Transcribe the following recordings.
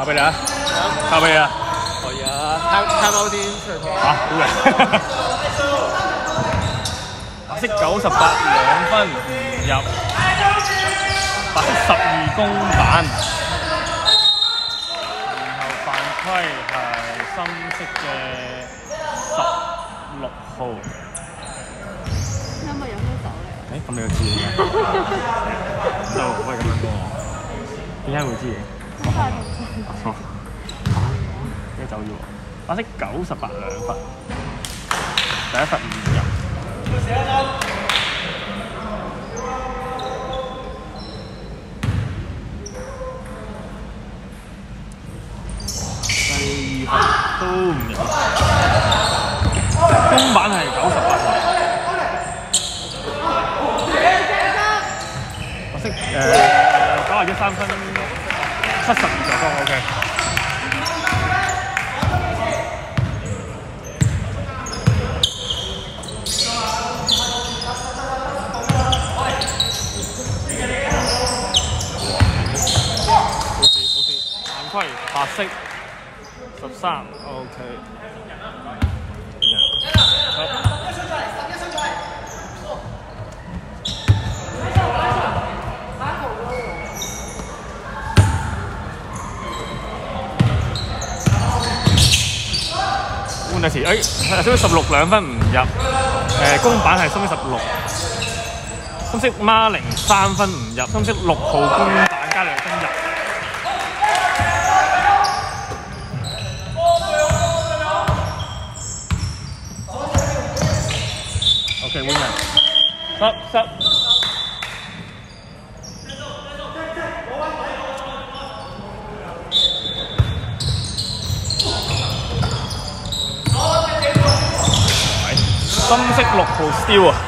交俾你啊！交俾你啊！ 可以啊，睇貓先出嚟拖。 好嘅。白色98 2分唔入，白色12公板，然後犯規係深色嘅16號。 有冇飲咗酒咧？ 咁你又知嘅？就唔可以咁樣講喎。點解會知嘅？錯。咩酒要？白色98 2分，第一罰唔入。第二罰都唔入。公板係98分。白色91 3分72助攻 OK。白色13 OK。換第時，深色16 2分唔入，公板係深色16，深色孖0 3分唔入，深色6號公板加2分入。OK， 換人，濕。深色6號 steal 啊！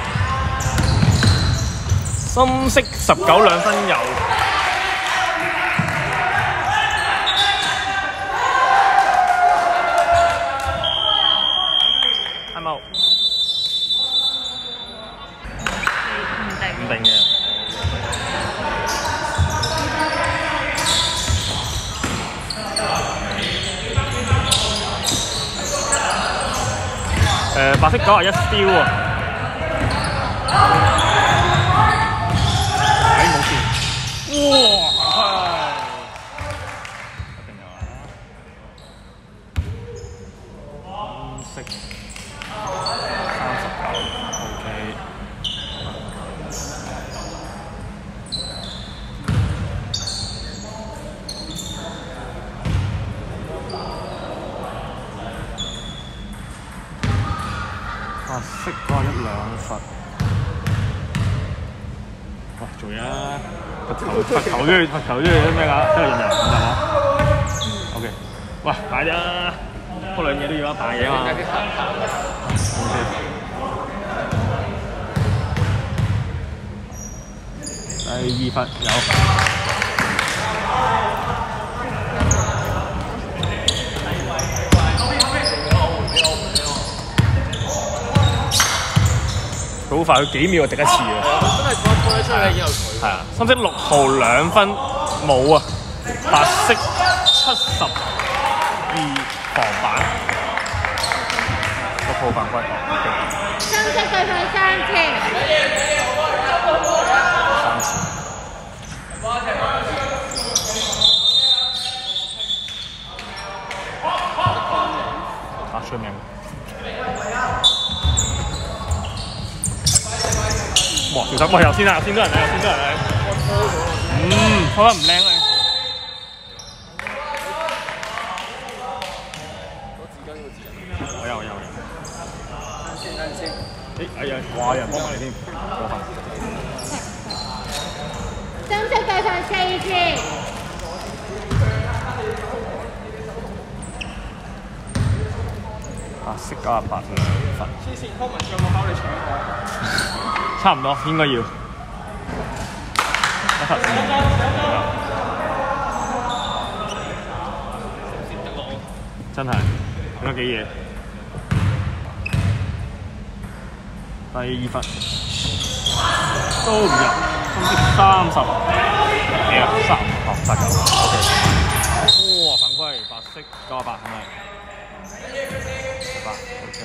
深色19 2分有。time out。唔定嘅。白色91 steal 啊！冇事。哇！一定有啊！深色39 OK。白色91 2罰，哇！做嘢啦，罰球都要咩㗎？都係人唔得嘛？OK， 喂，快啲啦！嗰兩嘢都要一大嘢嘛。第2罰有。好快，佢幾秒就滴一次啊！ 真係拖得出嚟已經有水。係啊，深色6號2分冇啊，白色72防板，6號犯規。 深色對佢3次。打出名。哇！小心！喂，頭先啊，頭先多人嚟，頭先多人嚟。拖得唔靚啊！我有。等先。哎呀，哇！有人幫埋你添，過分。 深色對佢4次。 白色98 2分。 黐線，康文有冇考你搶我？ 差唔多，應該要。一罰真係應該幾嘢。第2罰都唔入，深色30幾啊？39 OK。哇！ 色98係咪？8 OK。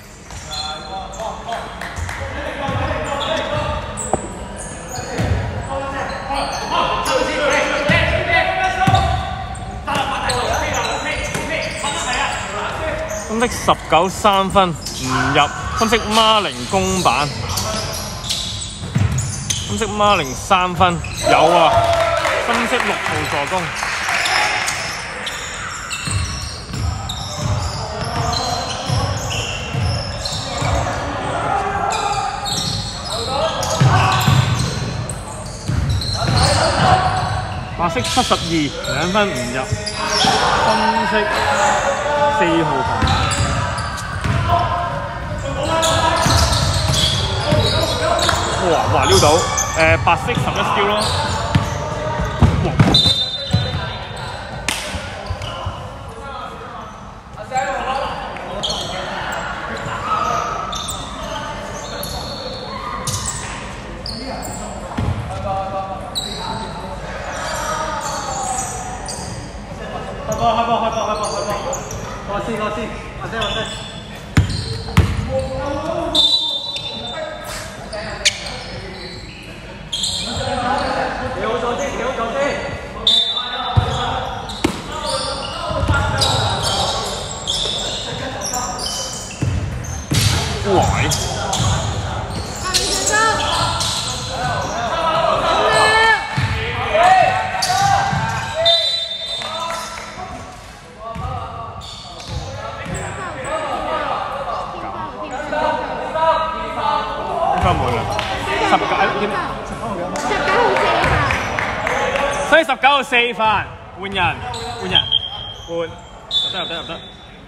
深色19 3分唔入，深色孖零公板，深色孖零3分有啊，深色6號助攻。白色72 2分唔入，深色4號防板。哇！撩到白色11 skill 咯，哇！ 開波！我先，幾好咗先。 哇！分滿啦，19點所以19號4分，換人，入得。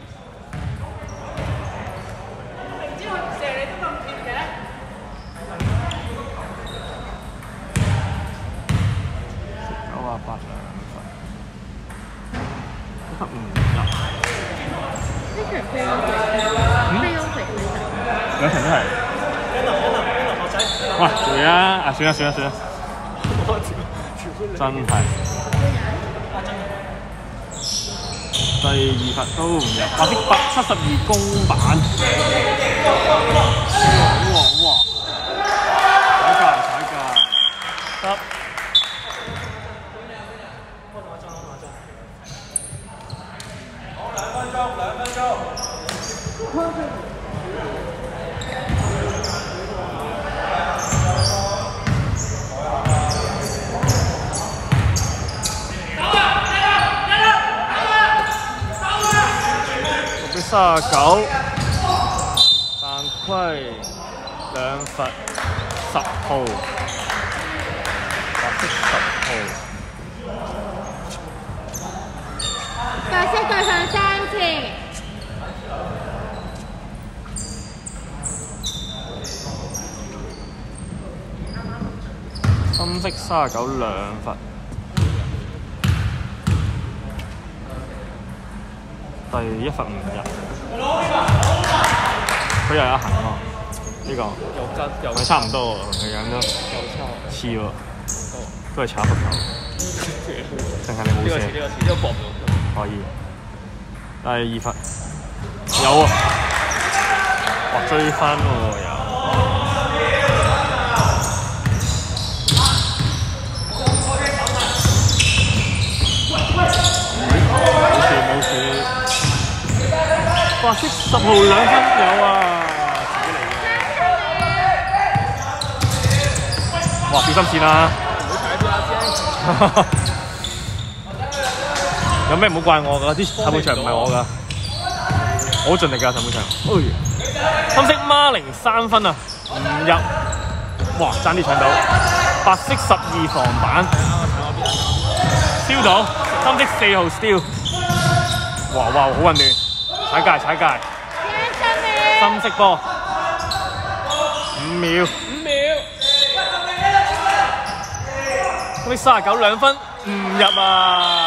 兩場都係。哇！對啊！算啦，真係。第2罰都唔入，白色72公板。哇！踩界，得。2分鐘。39，犯規2罰10號，白色10號。 白色對上3次。 深色39 2罰。第1罰唔入，佢又有行喎，呢個又差唔多喎，同佢咁都似喎，都係炒幅球，淨係你冇射， 呢個搏唔到， 可以。第2罰有啊，哇追翻喎又。冇事。白色10號2分有啊，自己嚟嘅。哇！小心線啦！有咩唔好怪我㗎，啲睇本場唔係我㗎，我好盡力㗎睇本場。深色孖零3分啊，唔入。哇！爭啲搶到。白色12防板，燒到。深色4號 steal。哇！好混亂。踩界，深色波5秒，深色39 2分唔入啊！